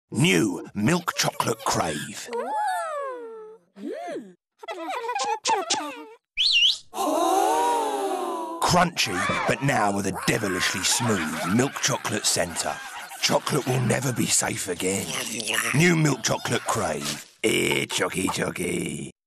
New milk chocolate Crave. Crunchy, but now with a devilishly smooth milk chocolate centre. Chocolate will never be safe again. New milk chocolate Crave. Chocky chocky.